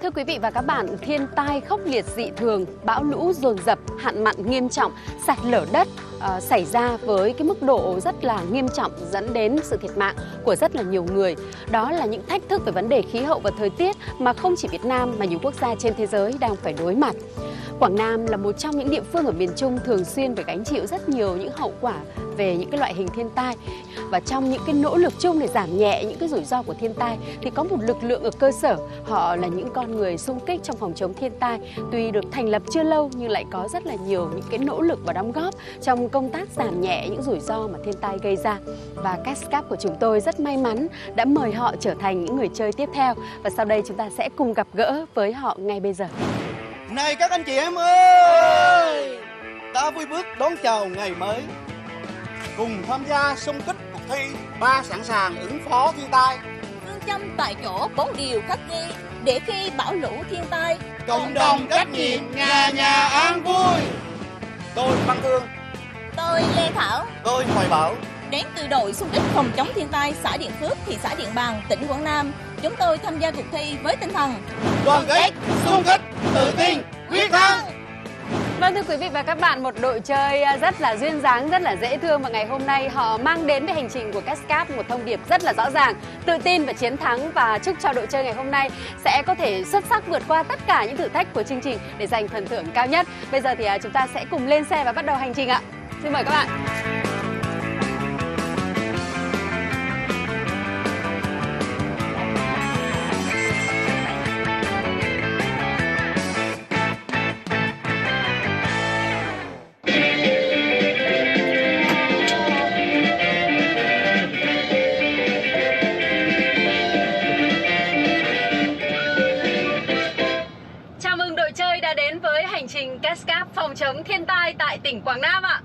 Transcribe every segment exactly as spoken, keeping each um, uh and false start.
Thưa quý vị và các bạn, thiên tai khốc liệt dị thường, bão lũ dồn dập, hạn mặn nghiêm trọng, sạt lở đất uh, xảy ra với cái mức độ rất là nghiêm trọng, dẫn đến sự thiệt mạng của rất là nhiều người. Đó là những thách thức về vấn đề khí hậu và thời tiết mà không chỉ Việt Nam mà nhiều quốc gia trên thế giới đang phải đối mặt. Quảng Nam là một trong những địa phương ở miền Trung thường xuyên phải gánh chịu rất nhiều những hậu quả về những cái loại hình thiên tai. Và trong những cái nỗ lực chung để giảm nhẹ những cái rủi ro của thiên tai thì có một lực lượng ở cơ sở, họ là những con người xung kích trong phòng chống thiên tai. Tuy được thành lập chưa lâu nhưng lại có rất là nhiều những cái nỗ lực và đóng góp trong công tác giảm nhẹ những rủi ro mà thiên tai gây ra. Và Castcap của chúng tôi rất may mắn đã mời họ trở thành những người chơi tiếp theo. Và sau đây chúng ta sẽ cùng gặp gỡ với họ ngay bây giờ. Này các anh chị em ơi, ta vui bước đón chào ngày mới, cùng tham gia xung kích cuộc thi ba sẵn sàng ứng phó thiên tai. Phương châm tại chỗ bốn điều khắc ghi để khi bão lũ thiên tai, cộng đồng trách nhiệm, nhà nhà an vui. Tôi Văn Thương, tôi Lê Thảo, tôi Hoài Bảo, đến từ đội xung kích phòng chống thiên tai xã Điện Phước, thị xã Điện Bàn, tỉnh Quảng Nam. Chúng tôi tham gia cuộc thi với tinh thần đoàn kết, xung kích, tự tin, quyết thắng. Vâng, thưa quý vị và các bạn, một đội chơi rất là duyên dáng, rất là dễ thương và ngày hôm nay họ mang đến với hành trình của Castcap một thông điệp rất là rõ ràng: tự tin và chiến thắng. Và chúc cho đội chơi ngày hôm nay sẽ có thể xuất sắc vượt qua tất cả những thử thách của chương trình để giành phần thưởng cao nhất. Bây giờ thì chúng ta sẽ cùng lên xe và bắt đầu hành trình ạ. Xin mời các bạn. Castcap phòng chống thiên tai tại tỉnh Quảng Nam ạ.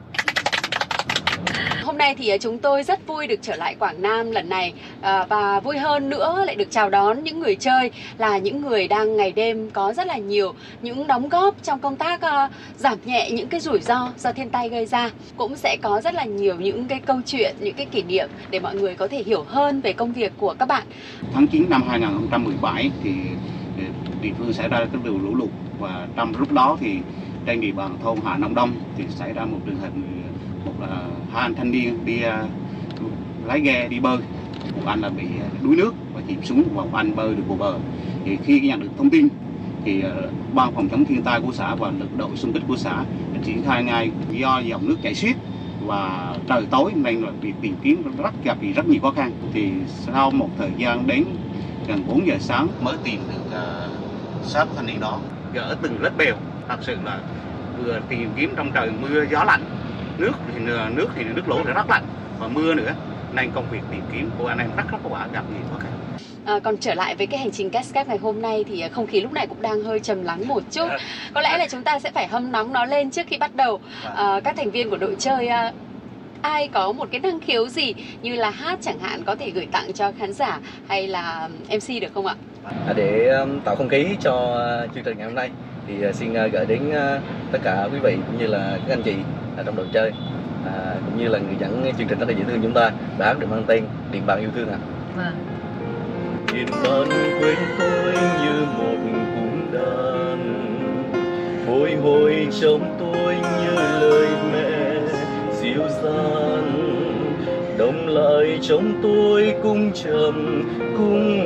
Hôm nay thì chúng tôi rất vui được trở lại Quảng Nam lần này, và vui hơn nữa lại được chào đón những người chơi là những người đang ngày đêm có rất là nhiều những đóng góp trong công tác giảm nhẹ những cái rủi ro do thiên tai gây ra. Cũng sẽ có rất là nhiều những cái câu chuyện, những cái kỷ niệm để mọi người có thể hiểu hơn về công việc của các bạn. Tháng chín năm hai nghìn không trăm mười bảy thì địa phương xảy ra cái điều lũ lụt, và trong lúc đó thì trên địa bàn thôn Hạ Nông Đông thì xảy ra một trường hợp một là hai anh thanh niên đi uh, lái ghe đi bơi, một anh là bị đuối nước và chìm xuống và một anh bơi được vào bờ. Thì khi nhận được thông tin thì uh, ban phòng chống thiên tai của xã và lực đội xung kích của xã đã triển khai ngay. Do dòng nước chảy xiết và trời tối nên là việc tìm kiếm rất gặp rất nhiều khó khăn. Thì sau một thời gian đến gần bốn giờ sáng mới tìm được uh, xác thanh niên đó ở từng vết bèo. Thật sự là vừa tìm kiếm trong trời mưa gió lạnh, nước thì nước thì nước lũ thì rất lạnh và mưa nữa, nên công việc tìm kiếm của anh em rất rất quả gặp nhiều khó khăn. À, còn trở lại với cái hành trình Castcap ngày hôm nay thì không khí lúc này cũng đang hơi trầm lắng một chút. Có lẽ là chúng ta sẽ phải hâm nóng nó lên trước khi bắt đầu. À, các thành viên của đội chơi à, ai có một cái năng khiếu gì như là hát chẳng hạn có thể gửi tặng cho khán giả hay là em xê được không ạ? Để tạo không khí cho chương trình ngày hôm nay thì xin gửi đến tất cả quý vị cũng như là các anh chị trong đội chơi, à, cũng như là người dẫn chương trình rất là dễ thương chúng ta, bài hát được mang tên Điện Bàn Yêu Thương ạ. Vâng. Điện Bàn quên tôi như một cung đàn, bồi hồi trong tôi như lời mẹ dịu dàng, đồng lại trong tôi cung trầm cung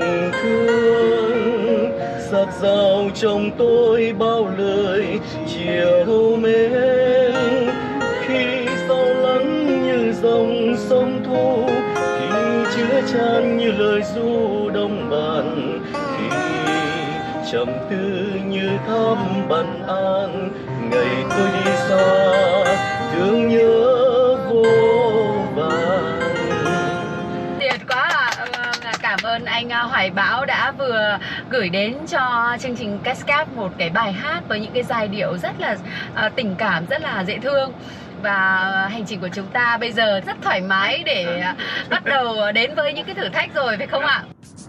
thương, sắc dao trong tôi bao lời chiều mến. Khi sâu lắng như dòng sông thu, khi chứa chan như lời ru đông bàn, khi trầm tư như thăm bần an, ngày tôi đi xa thương nhớ vô vàn. Tuyệt quá ạ. À. Cảm ơn anh Hoài Bảo đã vừa gửi đến cho chương trình Castcap một cái bài hát với những cái giai điệu rất là uh, tình cảm, rất là dễ thương. Và hành trình của chúng ta bây giờ rất thoải mái để uh, bắt đầu đến với những cái thử thách rồi, phải không ạ?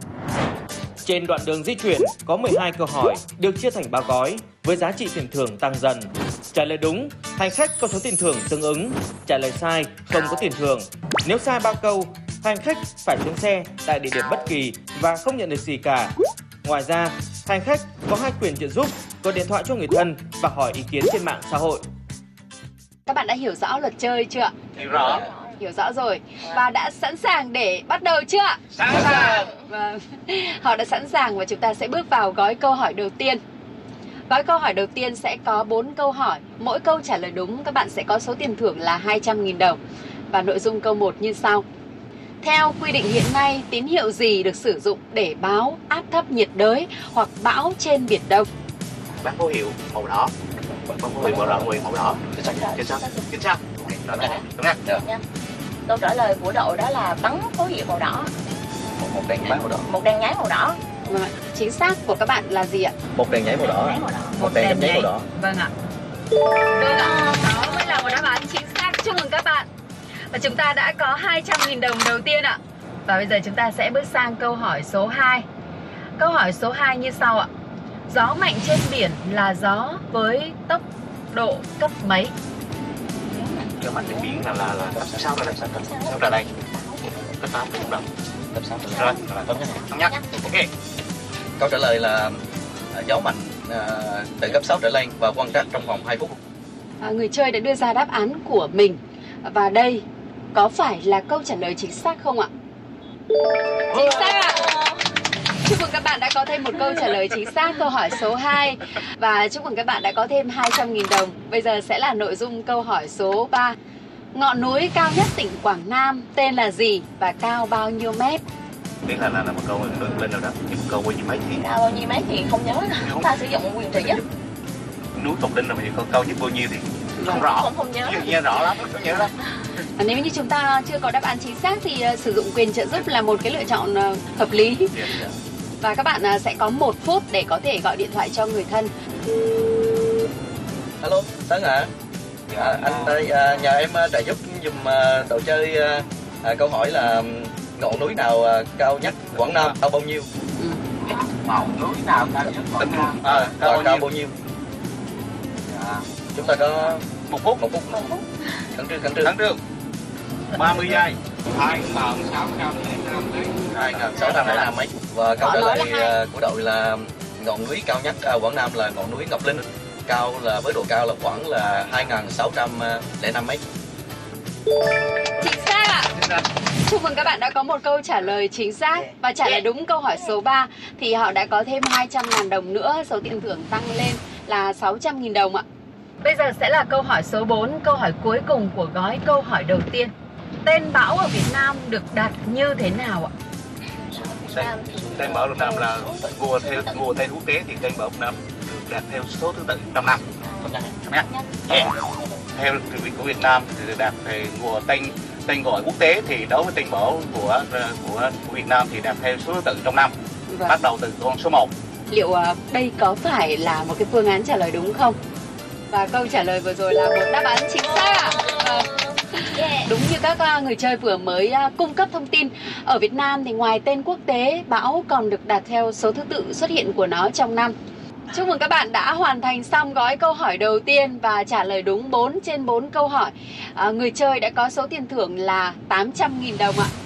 Trên đoạn đường di chuyển có mười hai câu hỏi được chia thành ba gói với giá trị tiền thưởng tăng dần. Trả lời đúng, hành khách có số tiền thưởng tương ứng. Trả lời sai, không có tiền thưởng. Nếu sai ba câu, hành khách phải xuống xe tại địa điểm bất kỳ và không nhận được gì cả. Ngoài ra, hành khách có hai quyền trợ giúp, gọi điện thoại cho người thân và hỏi ý kiến trên mạng xã hội. Các bạn đã hiểu rõ luật chơi chưa? Hiểu rõ. Hiểu rõ rồi. Và đã sẵn sàng để bắt đầu chưa? Sẵn sàng. Vâng. Họ đã sẵn sàng và chúng ta sẽ bước vào gói câu hỏi đầu tiên. Gói câu hỏi đầu tiên sẽ có bốn câu hỏi. Mỗi câu trả lời đúng các bạn sẽ có số tiền thưởng là hai trăm nghìn đồng. Và nội dung câu một như sau. Theo quy định hiện nay, tín hiệu gì được sử dụng để báo áp thấp nhiệt đới hoặc bão trên Biển Đông? Bác báo hiệu màu đỏ. Bác báo hiệu màu đỏ, màu đỏ. Chính xác. Chính xác. Chính xác. Đúng không? Câu trả lời của đội đó là bắn báo hiệu màu đỏ. Một, một đèn nháy màu đỏ. Một đèn nháy màu đỏ. Vâng ạ. Chính xác của các bạn là gì ạ? Một đèn nháy màu đỏ. Một đèn nhấp nháy màu đỏ. Vâng ạ. Được ạ. Đó mới là một đáp án chính xác. Chúc mừng các bạn. Và chúng ta đã có hai trăm nghìn đồng đầu tiên ạ. Và bây giờ chúng ta sẽ bước sang câu hỏi số hai. Câu hỏi số hai như sau ạ. Gió mạnh trên biển là gió với tốc độ cấp mấy? Gió mạnh trên biển là là là cấp sáu rồi, cấp sáu ra đây. Cấp tám đúng rồi. Cấp sáu rồi. Rồi, thống nhất. Thống nhất. Ok. Câu trả lời là à, gió mạnh à, từ cấp sáu trở lên và quan trắc trong vòng hai phút. À, người chơi đã đưa ra đáp án của mình. Và đây có phải là câu trả lời chính xác không ạ? Chính xác ạ. Chúc mừng các bạn đã có thêm một câu trả lời chính xác câu hỏi số hai. Và chúc mừng các bạn đã có thêm hai trăm nghìn đồng. Bây giờ sẽ là nội dung câu hỏi số ba. Ngọn núi cao nhất tỉnh Quảng Nam tên là gì và cao bao nhiêu mét? Biết là là, là một câu lên lên đâu đó, nhưng một câu bao nhiêu mấy thì Cao bao nhiêu mấy thì không nhớ nữa. Chúng ta sử dụng quyền trợ giúp. núi Ngọc Linh là bao nhiêu, câu câu nhất bao nhiêu thì không rõ. Không không nhớ. Nghe rõ lắm, không nhớ lắm. À, nếu như chúng ta chưa có đáp án chính xác thì uh, sử dụng quyền trợ giúp là một cái lựa chọn uh, hợp lý. Yeah, yeah. Và các bạn uh, sẽ có một phút để có thể gọi điện thoại cho người thân. Alo, Tấn hả? À, anh đây à, nhờ em à, trợ giúp dùm à, đội chơi à, à, câu hỏi là ngọn núi nào à, cao nhất Quảng Nam, cao bao nhiêu? Ngọn núi nào cao nhất Quảng Nam? À, À, cao, cao cao bao bao nhiêu? nhiêu? Chúng ta có Một phút. một phút. Khẩn trương, khẩn trương. Thắng trương. ba mươi giây. hai nghìn sáu trăm lẻ năm mét. hai nghìn sáu trăm lẻ năm mét. Và câu trả lời à, của đội là ngọn núi cao nhất à, Quảng Nam là ngọn núi Ngọc Linh. Cao là với độ cao là khoảng là hai nghìn sáu trăm lẻ năm mét. Chính xác ạ. Chúc mừng các bạn đã có một câu trả lời chính xác và trả lời đúng câu hỏi số ba thì họ đã có thêm hai trăm ngàn đồng nữa, số tiền thưởng tăng lên là sáu trăm nghìn đồng ạ. Bây giờ sẽ là câu hỏi số bốn, câu hỏi cuối cùng của gói câu hỏi đầu tiên. Tên bão ở Việt Nam được đặt như thế nào ạ? Tên, tên bão Việt Nam là vua theo vua theo quốc tế thì tên bão Việt Nam được đặt theo số thứ tự trong năm. Yeah. Theo quy định của Việt Nam thì đặt về mùa tên tên gọi quốc tế thì đối với tên bão của của của Việt Nam thì đặt theo số thứ tự trong năm. Vâng. Bắt đầu từ con số một. Liệu uh, đây có phải là một cái phương án trả lời đúng không? Và câu trả lời vừa rồi là một đáp án chính xác ạ. Vâng. Đúng như các uh, người chơi vừa mới uh, cung cấp thông tin, ở Việt Nam thì ngoài tên quốc tế, bão còn được đặt theo số thứ tự xuất hiện của nó trong năm. Chúc mừng các bạn đã hoàn thành xong gói câu hỏi đầu tiên và trả lời đúng bốn trên bốn câu hỏi. À, người chơi đã có số tiền thưởng là tám trăm nghìn đồng ạ.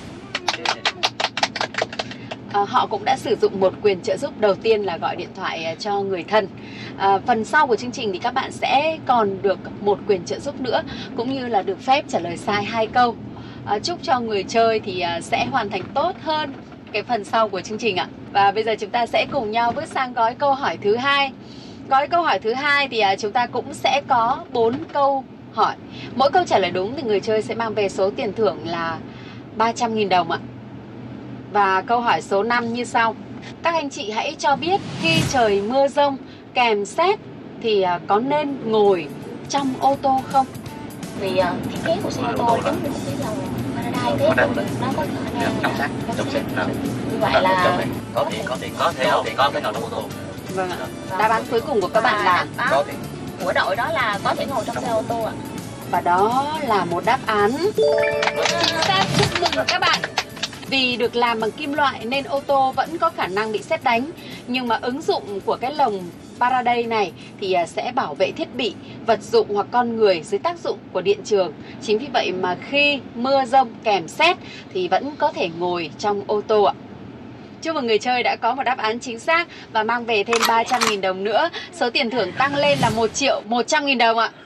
À, họ cũng đã sử dụng một quyền trợ giúp đầu tiên là gọi điện thoại cho người thân. À, phần sau của chương trình thì các bạn sẽ còn được một quyền trợ giúp nữa, cũng như là được phép trả lời sai hai câu. À, chúc cho người chơi thì sẽ hoàn thành tốt hơn cái phần sau của chương trình ạ. Và bây giờ chúng ta sẽ cùng nhau bước sang gói câu hỏi thứ hai. Gói câu hỏi thứ hai thì chúng ta cũng sẽ có bốn câu hỏi. Mỗi câu trả lời đúng thì người chơi sẽ mang về số tiền thưởng là ba trăm nghìn đồng ạ. Và câu hỏi số năm như sau. Các anh chị hãy cho biết khi trời mưa rông kèm sét thì có nên ngồi trong ô tô không? Vì uh, thiết kế của xe ô tô giống như một cái dòng Faraday thế, nó có khả năng Trong sát, trong sát. như vậy là có thể có thể Có thể không? có thể ngồi trong ô tô. Vâng ạ. Đáp án cuối cùng của các bạn là Có thể. của đội đó là có thể ngồi trong xe ô tô ạ. và đó là một đáp án chính xác. Chúc mừng các bạn. Vì được làm bằng kim loại nên ô tô vẫn có khả năng bị sét đánh. Nhưng mà ứng dụng của cái lồng Faraday này thì sẽ bảo vệ thiết bị, vật dụng hoặc con người dưới tác dụng của điện trường. Chính vì vậy mà khi mưa rông kèm sét thì vẫn có thể ngồi trong ô tô ạ. Chúc mừng người chơi đã có một đáp án chính xác và mang về thêm ba trăm nghìn đồng nữa. Số tiền thưởng tăng lên là một triệu một trăm nghìn đồng ạ.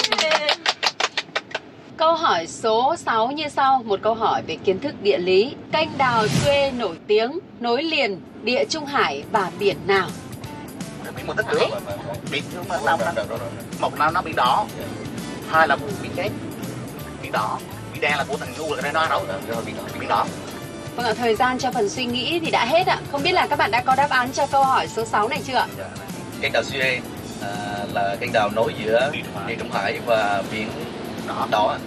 Câu hỏi số sáu như sau, một câu hỏi về kiến thức địa lý. Kênh đào Suez nổi tiếng nối liền Địa Trung Hải và biển nào? Biển một tích nước. Biển nào một nào nó biển đỏ, hai là biển chết, biển đỏ, biển đen là của thằng ngu là cái đó đâu, biển biển đỏ. Vâng ạ, thời gian cho phần suy nghĩ thì đã hết ạ. Không biết là các bạn đã có đáp án cho câu hỏi số sáu này chưa ạ? Kênh đào Suez à, là kênh đào nối giữa Địa Trung Hải và biển đỏ. đỏ.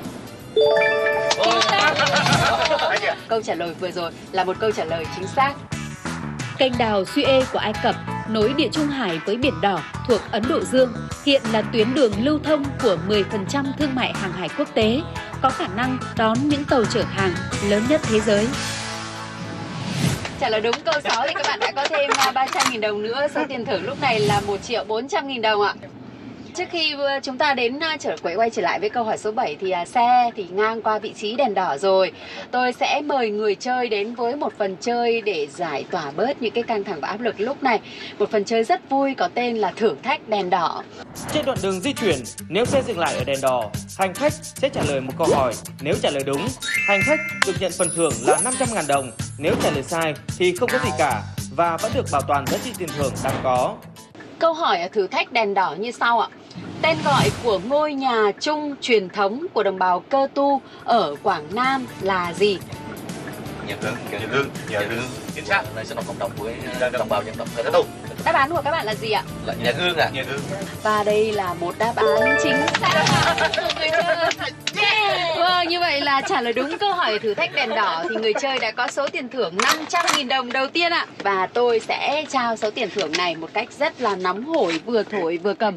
Câu trả lời vừa rồi là một câu trả lời chính xác. Kênh đào Suez của Ai Cập nối Địa Trung Hải với Biển Đỏ thuộc Ấn Độ Dương, hiện là tuyến đường lưu thông của mười phần trăm thương mại hàng hải quốc tế, có khả năng đón những tàu chở hàng lớn nhất thế giới. Trả lời đúng câu sáu thì các bạn đã có thêm ba trăm nghìn đồng nữa, số tiền thưởng lúc này là một triệu bốn trăm nghìn đồng ạ. Trước khi chúng ta đến trở quay quay trở lại với câu hỏi số bảy thì xe thì ngang qua vị trí đèn đỏ rồi. Tôi sẽ mời người chơi đến với một phần chơi để giải tỏa bớt những cái căng thẳng và áp lực lúc này. Một phần chơi rất vui có tên là thử thách đèn đỏ. Trên đoạn đường di chuyển, nếu xe dừng lại ở đèn đỏ, hành khách sẽ trả lời một câu hỏi. Nếu trả lời đúng, hành khách được nhận phần thưởng là năm trăm nghìn đồng. Nếu trả lời sai thì không có gì cả và vẫn được bảo toàn giá trị tiền thưởng đang có. Câu hỏi thử thách đèn đỏ như sau ạ. Tên gọi của ngôi nhà chung truyền thống của đồng bào Cơ Tu ở Quảng Nam là gì? Nhà Gương, nhà Gương, nhà Gương. Chính xác, đây sẽ là cộng đồng của đồng bào dân tộc Cơ Tu. Đáp án của các bạn là gì ạ? Là nhà Gương à? Nhà Gương. Và đây là một đáp án chính xác của người chơi. Yeah. Vâng, như vậy là trả lời đúng câu hỏi thử thách đèn đỏ thì người chơi đã có số tiền thưởng năm trăm nghìn đồng đầu tiên ạ. Và tôi sẽ trao số tiền thưởng này một cách rất là nóng hổi, vừa thổi vừa cầm.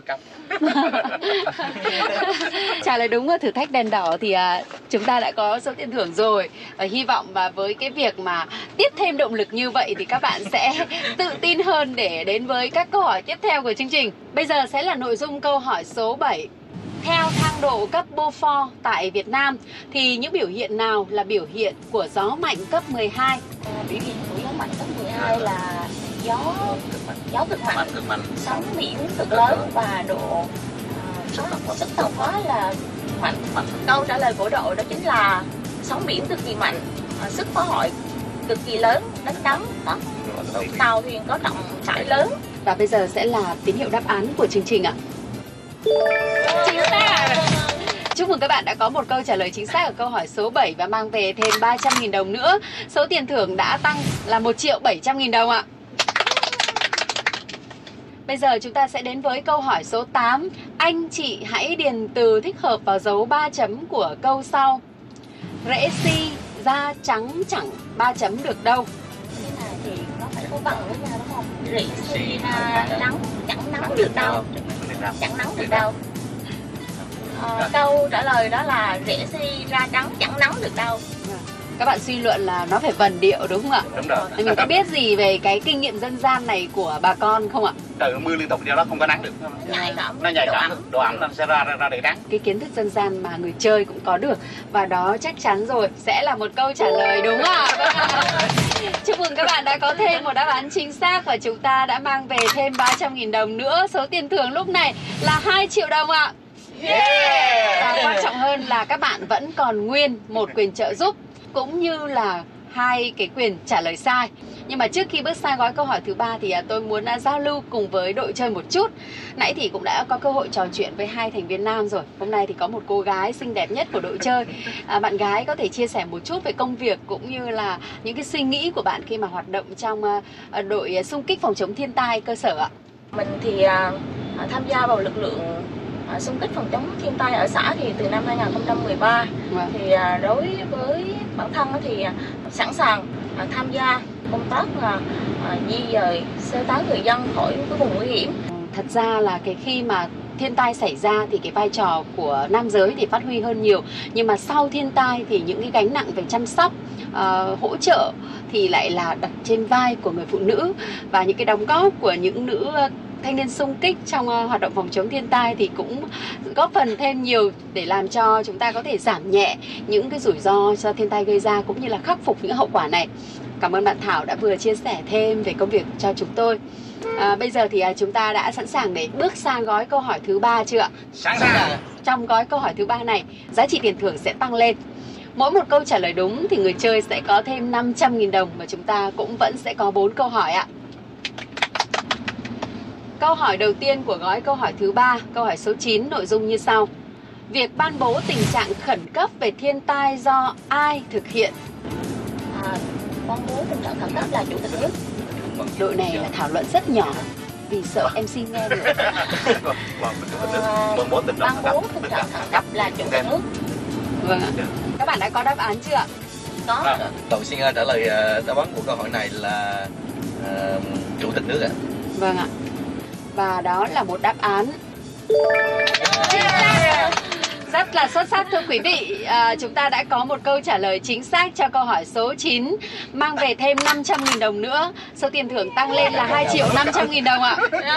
Trả lời đúng ở thử thách đèn đỏ thì à, chúng ta đã có số tiền thưởng rồi. Và hy vọng và với cái việc mà tiếp thêm động lực như vậy thì các bạn sẽ tự tin hơn để đến với các câu hỏi tiếp theo của chương trình. Bây giờ sẽ là nội dung câu hỏi số bảy. Theo thang độ cấp Beaufort tại Việt Nam thì những biểu hiện nào là biểu hiện của gió mạnh cấp mười hai? À, biểu hiện của gió mạnh cấp mười hai là gió gió cực mạnh, cực mạnh, sóng biển cực lớn và độ uh, sức tàu gió là mạnh. Câu trả lời của đội đó chính là sóng biển cực kỳ mạnh, uh, sức phá hoại cực kỳ lớn, đánh đắm đó. Tàu thuyền có trọng tải lớn. Và bây giờ sẽ là tín hiệu đáp án của chương trình ạ. Chính xác. Chúc mừng các bạn đã có một câu trả lời chính xác ở câu hỏi số bảy và mang về thêm ba trăm nghìn đồng nữa. Số tiền thưởng đã tăng là một triệu bảy trăm nghìn đồng ạ. Bây giờ chúng ta sẽ đến với câu hỏi số tám. Anh chị hãy điền từ thích hợp vào dấu ba chấm của câu sau. Rễ si da trắng chẳng ba chấm được đâu. Cái này thì nó phải có bằng với nhau đúng không? Rễ si da nắng chẳng nắng được đâu. Chẳng nắng được đâu. À, câu trả lời đó là rễ si da trắng chẳng nắng được đâu. Các bạn suy luận là nó phải vần điệu đúng không ạ? Đúng rồi. Thì mình có biết gì về cái kinh nghiệm dân gian này của bà con không ạ? Trời mưa liên tục do đó không có nắng được. Nhạy cảm. Nó nhạy cảm, độ ẩm nó sẽ ra ra, ra đầy nắng. Cái kiến thức dân gian mà người chơi cũng có được và đó chắc chắn rồi sẽ là một câu trả lời đúng ạ. Chúc mừng các bạn đã có thêm một đáp án chính xác và chúng ta đã mang về thêm ba trăm nghìn đồng nữa. Số tiền thưởng lúc này là hai triệu đồng ạ. Yeah. Và quan trọng hơn là các bạn vẫn còn nguyên một quyền trợ giúp cũng như là hai cái quyền trả lời sai. Nhưng mà trước khi bước sang gói câu hỏi thứ ba thì tôi muốn giao lưu cùng với đội chơi một chút. Nãy thì cũng đã có cơ hội trò chuyện với hai thành viên nam rồi. Hôm nay thì có một cô gái xinh đẹp nhất của đội chơi. À, bạn gái có thể chia sẻ một chút về công việc cũng như là những cái suy nghĩ của bạn khi mà hoạt động trong uh, đội xung kích phòng chống thiên tai cơ sở ạ. Mình thì uh, tham gia vào lực lượng uh, xung kích phòng chống thiên tai ở xã thì từ năm hai nghìn không trăm mười ba. Vâng. Thì uh, đối với bản thân thì uh, sẵn sàng uh, tham gia công tác là uh, di dời sơ tán người dân khỏi cái vùng nguy hiểm. Thật ra là cái khi mà thiên tai xảy ra thì cái vai trò của nam giới thì phát huy hơn nhiều. Nhưng mà sau thiên tai thì những cái gánh nặng về chăm sóc, uh, hỗ trợ thì lại là đặt trên vai của người phụ nữ. Và những cái đóng góp của những nữ thanh niên xung kích trong uh, hoạt động phòng chống thiên tai thì cũng góp phần thêm nhiều để làm cho chúng ta có thể giảm nhẹ những cái rủi ro do thiên tai gây ra cũng như là khắc phục những hậu quả này. Cảm ơn bạn Thảo đã vừa chia sẻ thêm về công việc cho chúng tôi. À, bây giờ thì uh, chúng ta đã sẵn sàng để bước sang gói câu hỏi thứ ba chưa ạ? Sẵn sàng. Trong gói câu hỏi thứ ba này, giá trị tiền thưởng sẽ tăng lên. Mỗi một câu trả lời đúng thì người chơi sẽ có thêm năm trăm nghìn đồng và chúng ta cũng vẫn sẽ có bốn câu hỏi ạ. Câu hỏi đầu tiên của gói câu hỏi thứ ba, câu hỏi số chín, nội dung như sau. Việc ban bố tình trạng khẩn cấp về thiên tai do ai thực hiện? À, ban bố tình trạng khẩn cấp là chủ tịch nước. Đội này là thảo luận rất nhỏ vì sợ em xê nghe được. À, ban bố tình trạng khẩn cấp là chủ tịch nước. Vâng ạ. Các bạn đã có đáp án chưa ạ? Có. Tôi xin trả lời đáp án của câu hỏi này là uh, chủ tịch nước ạ. Vâng ạ. Và đó là một đáp án rất là xuất sắc thưa quý vị. À, chúng ta đã có một câu trả lời chính xác cho câu hỏi số chín, mang về thêm năm trăm nghìn đồng nữa. Số tiền thưởng tăng lên là hai triệu năm trăm nghìn đồng ạ.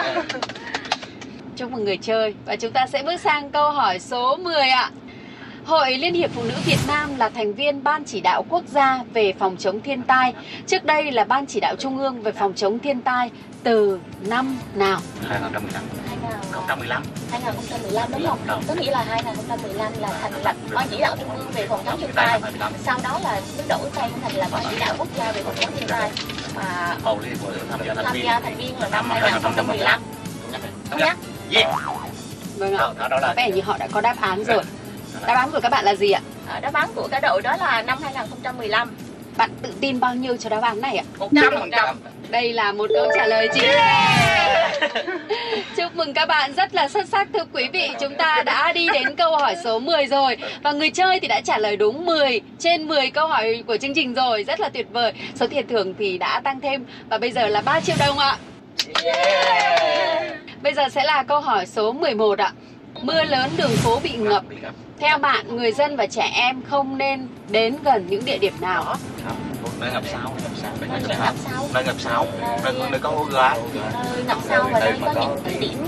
Chúc mừng người chơi. Và chúng ta sẽ bước sang câu hỏi số mười ạ. Hội Liên hiệp Phụ nữ Việt Nam là thành viên Ban Chỉ đạo Quốc gia về phòng chống thiên tai. Trước đây là Ban Chỉ đạo Trung ương về phòng chống thiên tai từ năm nào? hai nghìn không trăm mười lăm. hai nghìn không trăm mười lăm đúng không? Có nghĩa là hai nghìn không trăm mười lăm là thành lập Ban Chỉ đạo Trung ương về phòng chống thiên tai. Sau đó là mới đổi tên thành là Ban Chỉ đạo Quốc gia về phòng chống thiên tai. Mà tham gia thành viên là năm hai nghìn không trăm mười lăm. Thống nhất. Vâng ạ. Có vẻ như họ đã có đáp án rồi. Đáp án của các bạn là gì ạ? À, đáp án của cả đội đó là năm hai nghìn không trăm mười lăm. Bạn tự tin bao nhiêu cho đáp án này ạ? một trăm phần trăm. Đây là một câu trả lời chính xác. Chúc mừng các bạn rất là xuất sắc thưa quý vị. Chúng ta đã đi đến câu hỏi số mười rồi. Và người chơi thì đã trả lời đúng mười trên mười câu hỏi của chương trình rồi. Rất là tuyệt vời. Số tiền thưởng thì đã tăng thêm và bây giờ là ba triệu đồng ạ. Yeah. Bây giờ sẽ là câu hỏi số mười một ạ. Mưa lớn đường phố bị ngập. Theo bạn, người dân và trẻ em không nên đến gần những địa điểm nào? Nơi ngập sâu, Nơi ngập sâu, nơi ngập sâu, nơi nơi có hố ga, nơi ngập sâu và nơi có những cái điểm.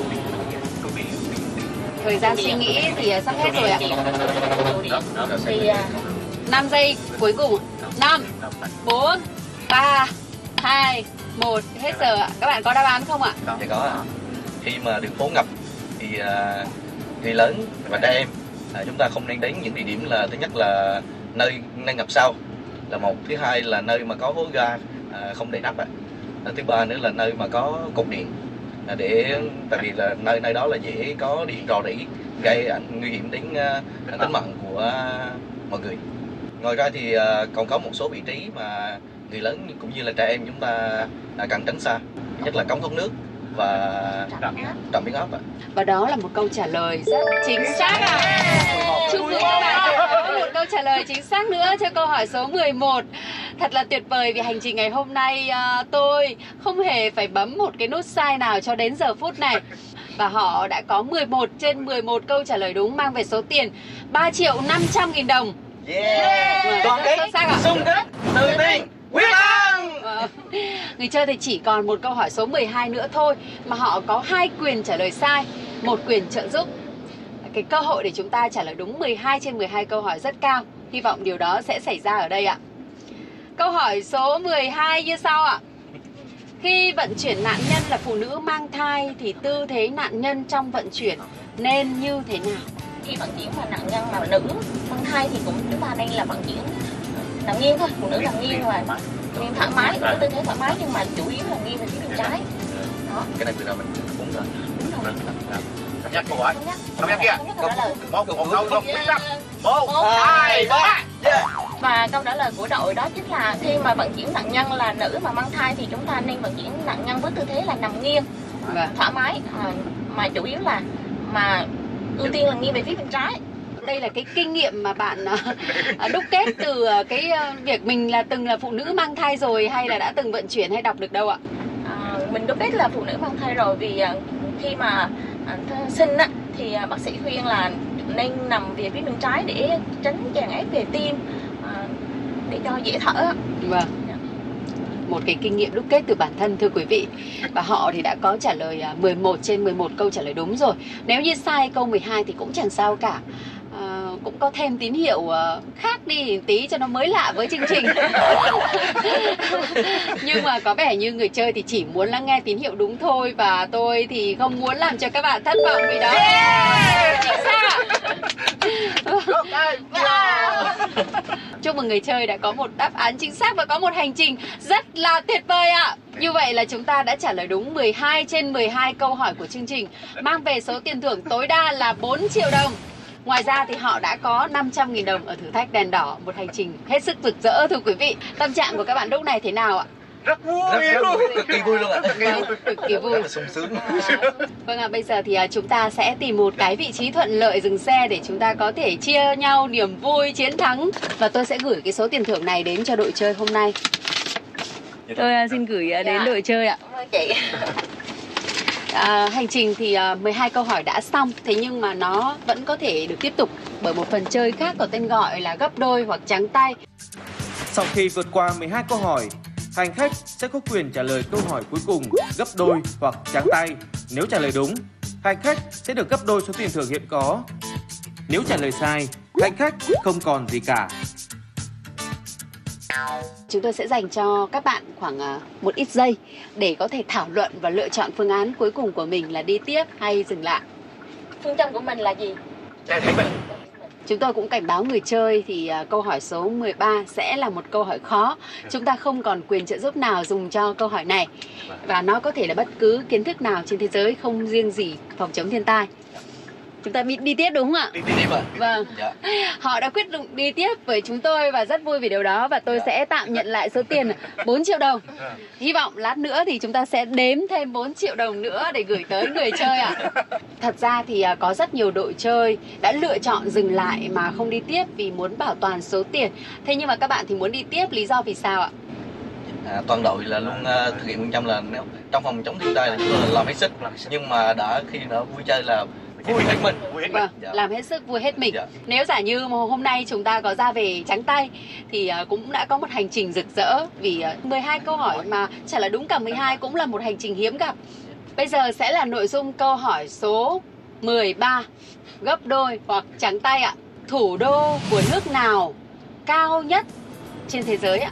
Thời gian suy nghĩ thì sắp hết rồi ạ. Thì năm giây cuối cùng. Năm, bốn, ba, hai, một, hết giờ ạ. Các bạn có đáp án không ạ? Dạ có ạ. Khi mà đường phố ngập thì uh, người lớn và trẻ em uh, chúng ta không nên đến những địa điểm là thứ nhất là nơi nơi ngập sâu là một, thứ hai là nơi mà có hố ga uh, không để nắp ạ. Thứ ba nữa là nơi mà có cột điện uh, để tại vì là nơi nơi đó là dễ có điện rò rỉ gây ảnh nguy hiểm đến uh, tính mạng của uh, mọi người. Ngoài ra thì uh, còn có một số vị trí mà người lớn cũng như là trẻ em chúng ta uh, cần tránh xa, nhất là cống thoát nước và trạm biến áp ạ. Và đó là một câu trả lời rất chính xác ạ. Chúc mừng các bạn có một câu trả lời chính xác nữa cho câu hỏi số mười một. Thật là tuyệt vời vì hành trình ngày hôm nay uh, tôi không hề phải bấm một cái nút sai nào cho đến giờ phút này. Và họ đã có mười một trên mười một câu trả lời đúng, mang về số tiền ba triệu năm trăm nghìn đồng. Yeah. Rất xuất sắc ạ. Xung kích, tự tin, quyết thắng. Người chơi thì chỉ còn một câu hỏi số mười hai nữa thôi mà họ có hai quyền trả lời sai, một quyền trợ giúp. Cái cơ hội để chúng ta trả lời đúng mười hai trên mười hai câu hỏi rất cao. Hy vọng điều đó sẽ xảy ra ở đây ạ. Câu hỏi số mười hai như sau ạ. Khi vận chuyển nạn nhân là phụ nữ mang thai thì tư thế nạn nhân trong vận chuyển nên như thế nào? Khi vận chuyển mà nạn nhân mà nữ mang thai thì cũng chúng ta nên là vận chuyển nằm nghiêng thôi, phụ nữ nằm nghiêng và nghiêng thoải mái, có tư thế thoải mái nhưng mà chủ yếu là nghiêng về phía bên trái. Đó. Cái này vừa rồi mình cũng rồi. Đúng rồi. Thống nhất câu hỏi. Thống nhất kia. Câu trả lời. Một một câu một quyết tâm. Một, hai, ba. Và câu trả lời của đội đó chính là khi mà vận chuyển nạn nhân là nữ mà mang thai thì chúng ta nên vận chuyển nạn nhân với tư thế là nằm nghiêng, thoải mái, à, mà chủ yếu là mà ưu tiên là nghiêng về phía bên trái. Đây là cái kinh nghiệm mà bạn uh, đúc kết từ uh, cái uh, việc mình là từng là phụ nữ mang thai rồi hay là đã từng vận chuyển hay đọc được đâu ạ? À, mình đúc kết là phụ nữ mang thai rồi vì uh, khi mà uh, sinh á, thì uh, bác sĩ khuyên là nên nằm về phía bên trái để tránh chèn ép về tim, uh, để cho dễ thở. Vâng. một cái kinh nghiệm đúc kết từ bản thân thưa quý vị. Và họ thì đã có trả lời mười một trên mười một câu trả lời đúng rồi. Nếu như sai câu mười hai thì cũng chẳng sao cả. À, cũng có thêm tín hiệu uh, khác đi tí cho nó mới lạ với chương trình. Nhưng mà có vẻ như người chơi thì chỉ muốn lắng nghe tín hiệu đúng thôi. Và tôi thì không muốn làm cho các bạn thất vọng vì đó. Yeah! Chính xác. Chúc mừng người chơi đã có một đáp án chính xác và có một hành trình rất là tuyệt vời ạ. Như vậy là chúng ta đã trả lời đúng mười hai trên mười hai câu hỏi của chương trình, mang về số tiền thưởng tối đa là bốn triệu đồng. Ngoài ra thì họ đã có năm trăm nghìn đồng ở thử thách đèn đỏ, một hành trình hết sức rực rỡ thưa quý vị. Tâm trạng của các bạn lúc này thế nào ạ? Rất vui, rất, rất vui, cực kỳ vui luôn ạ. Cực kỳ vui. Rất là sung sướng. Vâng ạ, à, bây giờ thì chúng ta sẽ tìm một cái vị trí thuận lợi dừng xe để chúng ta có thể chia nhau niềm vui chiến thắng. Và tôi sẽ gửi cái số tiền thưởng này đến cho đội chơi hôm nay. Tôi xin gửi đến dạ. đội chơi ạ. Cảm ơn chị. À, hành trình thì uh, mười hai câu hỏi đã xong, thế nhưng mà nó vẫn có thể được tiếp tục bởi một phần chơi khác có tên gọi là gấp đôi hoặc trắng tay. Sau khi vượt qua mười hai câu hỏi, hành khách sẽ có quyền trả lời câu hỏi cuối cùng gấp đôi hoặc trắng tay. Nếu trả lời đúng, hành khách sẽ được gấp đôi số tiền thưởng hiện có. Nếu trả lời sai, hành khách không còn gì cả. Chúng tôi sẽ dành cho các bạn khoảng một ít giây để có thể thảo luận và lựa chọn phương án cuối cùng của mình là đi tiếp hay dừng lại. Phương châm của mình là gì? Chúng tôi cũng cảnh báo người chơi thì câu hỏi số mười ba sẽ là một câu hỏi khó. Chúng ta không còn quyền trợ giúp nào dùng cho câu hỏi này. Và nó có thể là bất cứ kiến thức nào trên thế giới, không riêng gì phòng chống thiên tai. Chúng ta đi, đi tiếp đúng không ạ? Đi, đi tiếp ạ. Vâng. Dạ. Họ đã quyết định đi tiếp với chúng tôi và rất vui vì điều đó. Và tôi dạ. sẽ tạm nhận lại số tiền bốn triệu đồng. Hy vọng lát nữa thì chúng ta sẽ đếm thêm bốn triệu đồng nữa để gửi tới người chơi ạ. Thật ra thì có rất nhiều đội chơi đã lựa chọn dừng lại mà không đi tiếp vì muốn bảo toàn số tiền. Thế nhưng mà các bạn thì muốn đi tiếp, lý do vì sao ạ? À, toàn đội là luôn uh, thực hiện phương châm là nếu trong phòng chống thiên tai là chúng tôi là làm hết sức, nhưng mà đã khi đã vui chơi là vui hết mình. Vâng, dạ. làm hết sức vui hết mình. Dạ. Nếu giả như hôm nay chúng ta có ra về trắng tay thì cũng đã có một hành trình rực rỡ, vì mười hai câu hỏi mà trả lời đúng cả mười hai cũng là một hành trình hiếm gặp. Bây giờ sẽ là nội dung câu hỏi số mười ba, gấp đôi hoặc trắng tay ạ. Thủ đô của nước nào cao nhất trên thế giới ạ?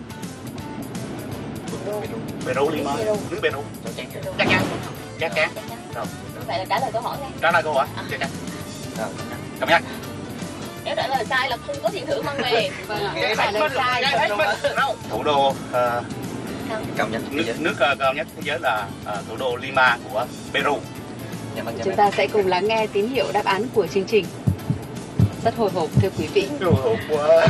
Peru, Lima, nước Peru. Chắc chắn. Chắc chắn. Rồi. Vậy là trả lời câu hỏi nha. Trả lời câu hỏi. Chắc chắn. Cảm ơn. Nếu trả lời sai là không có tiền thưởng mang về. Vâng ạ. Trả lời sai. Thủ đô uh, cao nhất nước, nước uh, cao nhất thế giới là uh, thủ đô Lima của Peru. Chúng ta sẽ cùng lắng nghe tín hiệu đáp án của chương trình. Rất hồi hộp thưa quý vị. Hồi hộp quá.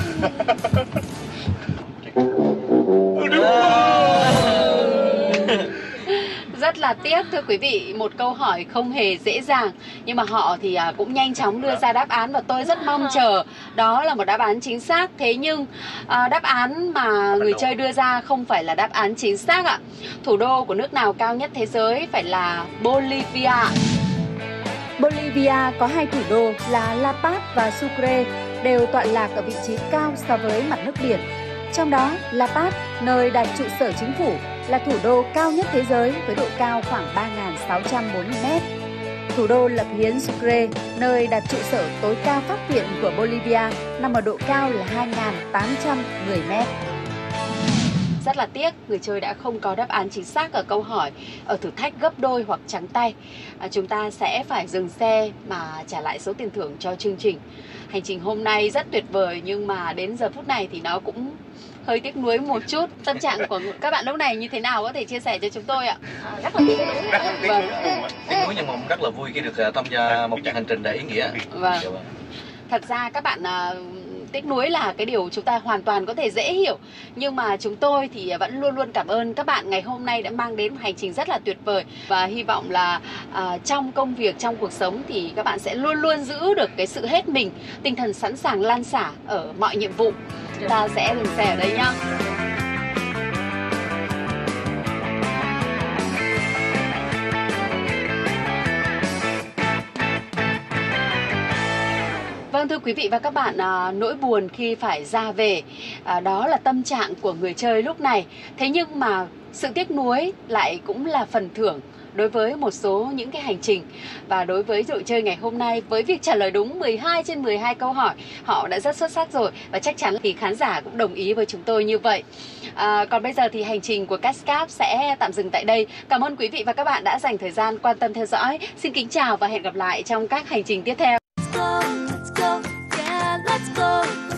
Rất là tiếc thưa quý vị, một câu hỏi không hề dễ dàng. Nhưng mà họ thì cũng nhanh chóng đưa ra đáp án và tôi rất mong chờ đó là một đáp án chính xác. Thế nhưng à, đáp án mà người chơi đưa ra không phải là đáp án chính xác ạ. Thủ đô của nước nào cao nhất thế giới phải là Bolivia. Bolivia có hai thủ đô là La Paz và Sucre, đều tọa lạc ở vị trí cao so với mặt nước biển. Trong đó, La Paz, nơi đặt trụ sở chính phủ, là thủ đô cao nhất thế giới với độ cao khoảng ba nghìn sáu trăm bốn mươi mét. Thủ đô lập hiến Sucre, nơi đặt trụ sở tối cao pháp viện của Bolivia, nằm ở độ cao là hai nghìn tám trăm mười mét. Rất là tiếc, người chơi đã không có đáp án chính xác ở câu hỏi ở thử thách gấp đôi hoặc trắng tay. À, chúng ta sẽ phải dừng xe mà trả lại số tiền thưởng cho chương trình. Hành trình hôm nay rất tuyệt vời nhưng mà đến giờ phút này thì nó cũng hơi tiếc nuối một chút. Tâm trạng của các bạn lúc này như thế nào có thể chia sẻ cho chúng tôi ạ? À, rất là tiếc nuối. Vâng. Tiếc nuối nhưng mà rất là vui khi được tham gia một chặng hành trình đầy ý nghĩa. Vâng. Thật ra các bạn uh, tiếc nuối là cái điều chúng ta hoàn toàn có thể dễ hiểu. Nhưng mà chúng tôi thì vẫn luôn luôn cảm ơn các bạn ngày hôm nay đã mang đến một hành trình rất là tuyệt vời. Và hy vọng là uh, trong công việc, trong cuộc sống thì các bạn sẽ luôn luôn giữ được cái sự hết mình, tinh thần sẵn sàng lan xả ở mọi nhiệm vụ. Chúng ta sẽ dừng xe ở đây nhá. Vâng thưa quý vị và các bạn, à, nỗi buồn khi phải ra về, à, đó là tâm trạng của người chơi lúc này. Thế nhưng mà sự tiếc nuối lại cũng là phần thưởng đối với một số những cái hành trình. Và đối với đội chơi ngày hôm nay, với việc trả lời đúng mười hai trên mười hai câu hỏi, họ đã rất xuất sắc rồi. Và chắc chắn thì khán giả cũng đồng ý với chúng tôi như vậy. à, Còn bây giờ thì hành trình của Cascap sẽ tạm dừng tại đây. Cảm ơn quý vị và các bạn đã dành thời gian quan tâm theo dõi. Xin kính chào và hẹn gặp lại trong các hành trình tiếp theo. Let's go, let's go, yeah, let's go.